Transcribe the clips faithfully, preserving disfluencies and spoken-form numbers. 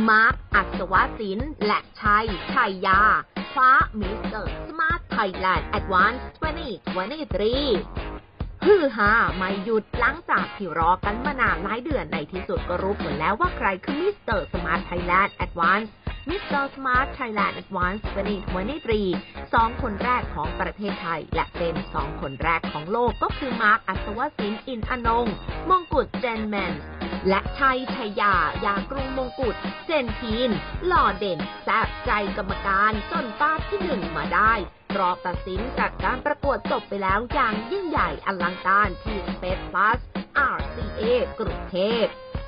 มาร์ค อัศวศิลป์และชัย ชัยยาคว้ามิสเตอร์สมาร์ทไทยแลนด์แอดวานซ์สองพันยี่สิบสามฮือฮาไม่หยุดหลังจากที่รอกันมานานหลายเดือนในที่สุดก็รู้ผลแล้วว่าใครคือมิสเตอร์สมาร์ทไทยแลนด์แอดวานซ์มิสเตอร์สมาร์ทไทยแลนด์แอดวานซ์สองพันยี่สิบสามสองคนแรกของประเทศไทยและเป็นสองคนแรกของโลกก็คือมาร์ค อัศวศิลป์อินอนงค์มงกุฎเจนแมนและชัย ชัยยายากรุงมงกุฎเจนทีนหล่อเด่นแซ่บใจกรรมการจนฟาดที่หนึ่งมาได้รอบตัดสินจัดการประกวดจบไปแล้วอย่างยิ่งใหญ่อลังการที่ Space Plus อาร์ ซี เอ กรุงเทพ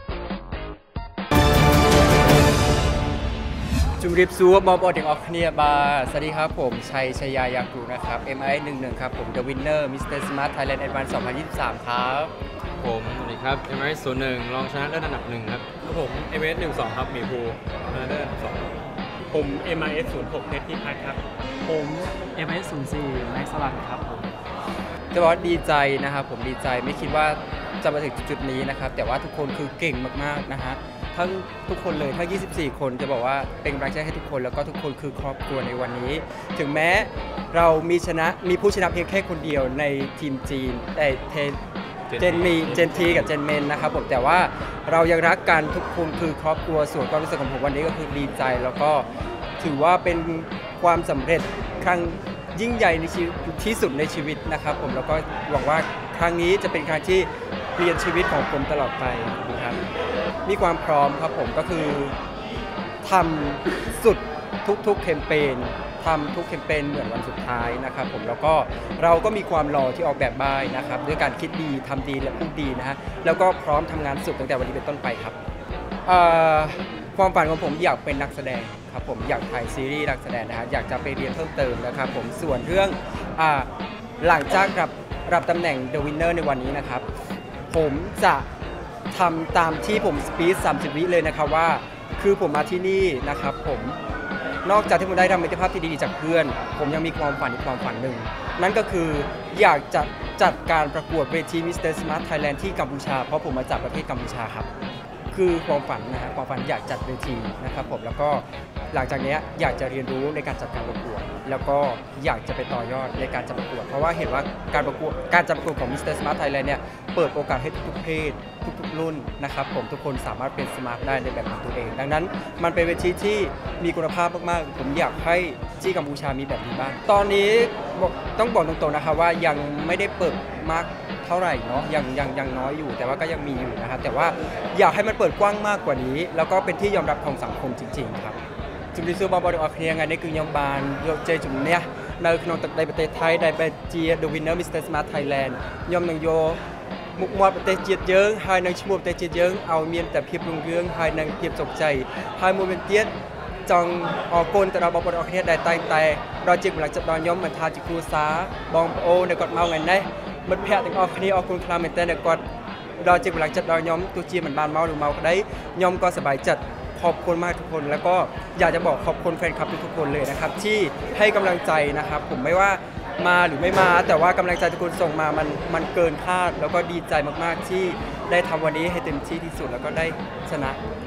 จุมริบซูบอมออดเด็กออกเนียบาสวัสดีครับผมชัย ชัยยายากรุนะครับ เอ็ม ไอ หนึ่งหนึ่งครับผม The Winner มิสเตอร์ Smart Thailand Advance สองพันยี่สิบสามครับผมสวัสดีครับ เอ็ม ไอ ศูนย์หนึ่งรองชนะเลิศอันดับหนึ่งครับผม เอ็ม เอส หนึ่งสองครับหมีภูชนะเลิศอันดับสองผม เอ็ม ไอ เอส ศูนย์หกเพชรพิพัฒน์ครับผม เอ็ม ไอ เอส ศูนย์สี่แม็กซ์สลันครับผมจะบอกดีใจนะครับผมดีใจไม่คิดว่าจะมาถึงจุดนี้นะครับแต่ว่าทุกคนคือเก่งมากๆนะฮะทั้งทุกคนเลยทั้งยี่สิบสี่คนจะบอกว่าเป็นกำลังใจให้ทุกคนแล้วก็ทุกคนคือครอบครัวในวันนี้ถึงแม้เรามีชนะมีผู้ชนะเพียงแค่คนเดียวในทีมจีนแต่เทเจนมีเจนทีกับเจนเมนนะครับผมแต่ว่าเรายังรักกันทุกคนคือครอบครัวส่วนความรู้สึกของผมวันนี้ก็คือดีใจแล้วก็ถือว่าเป็นความสำเร็จครั้งยิ่งใหญ่ในชีวิตที่สุดในชีวิตนะครับผมแล้วก็หวังว่าครั้งนี้จะเป็นครั้งที่เปลี่ยนชีวิตของผมตลอดไปนะครับมีความพร้อมครับผมก็คือทำสุดทุกๆแคมเปญทำทุกแคมเปญเหมือนวันสุดท้ายนะครับผมแล้วก็เราก็มีความรอที่ออกแบบบ้านนะครับด้วยการคิดดีทำดีและพูดดีนะฮะแล้วก็พร้อมทำงานสุดตั้งแต่วันนี้เป็นต้นไปครับความฝันของผมอยากเป็นนักแสดงครับผมอยากถ่ายซีรีส์นักแสดงนะฮะอยากจะไปเรียนเพิ่มเติมนะครับผมส่วนเรื่องอ่าหลังจากรับรับตำแหน่ง The Winner ในวันนี้นะครับผมจะทำตามที่ผมสปีชสามสิบวิเลยนะครับว่าคือผมมาที่นี่นะครับผมนอกจากที่ผมได้ทำมิตรภาพที่ดีจากเพื่อนผมยังมีความฝันอีกความฝันหนึ่งนั่นก็คืออยากจะจัดการประกวดเวที มิสเตอร์ Smart Thailand ที่กัมพูชาเพราะผมมาจากประเทศกัมพูชาครับคือความฝันนะฮะความฝันอยากจัดเวทีนะครับผมแล้วก็หลังจากนี้อยากจะเรียนรู้ในการจัดการประกวดแล้วก็อยากจะไปต่อยอดในการจัดประกวดเพราะว่าเห็นว่าการประกวดการจัดประกวดของ มิสเตอร์ Smart Thailand เนี่ยเปิดโอกาสให้ทุกๆเพศทุกๆรุ่นนะครับผมทุกคนสามารถเป็นสมาร์ทได้ในแบบของตัวเองดังนั้นมันเป็นเวทีที่มีคุณภาพมากๆผมอยากให้ที่กัมพูชามีแบบนี้บ้างตอนนี้ต้องบอกตรงๆนะครับว่ายังไม่ได้เปิดมากเท่าไหร่เนาะยังยังยังน้อยอยู่แต่ว่าก็ยังมีอยู่นะครับแต่ว่าอยากให้มันเปิดกว้างมากกว่านี้แล้วก็เป็นที่ยอมรับของสังคมจริงๆครับจุดที่สู้บอลบอลออกเรียงไงในคือยอมบานโยเจจุ่มเนี่ยในขนมตักในประเทศไทยในประเทศจีน The Winner มิสเตอร์ Smart Thailand ยอมหนึ่งโยมุกมอดประเทศจีนเยอะให้ในชั่วโมงประเทศจีนเยอะเอาเมียนแต่เพียบรุ่งเรืองให้ในเพียบสกใจให้โมเมนต์เตี้ยจองออกโกนแต่เราบอลบอลออกเรียงได้แต่แต่เราจิกหลังจากตอนย้อมมันทาจิครูซาบองโอในกอดเมาไงได้มันแพ้ถึงออกนี้ออกคุณคลาเมนเตอร์ในกอดเราจิกหลังจากตอนย้อมตัวจีนมันบานเมาหรือเมาก็ได้ย้อมก็สบายจัดขอบคุณมากทุกคนแล้วก็อยากจะบอกขอบคุณแฟนคลับทุกๆคนเลยนะครับที่ให้กำลังใจนะครับผมไม่ว่ามาหรือไม่มาแต่ว่ากำลังใจทุกคนส่งมามันมันเกินคาดแล้วก็ดีใจมากๆที่ได้ทำวันนี้ให้เต็มที่ที่สุดแล้วก็ได้ชนะ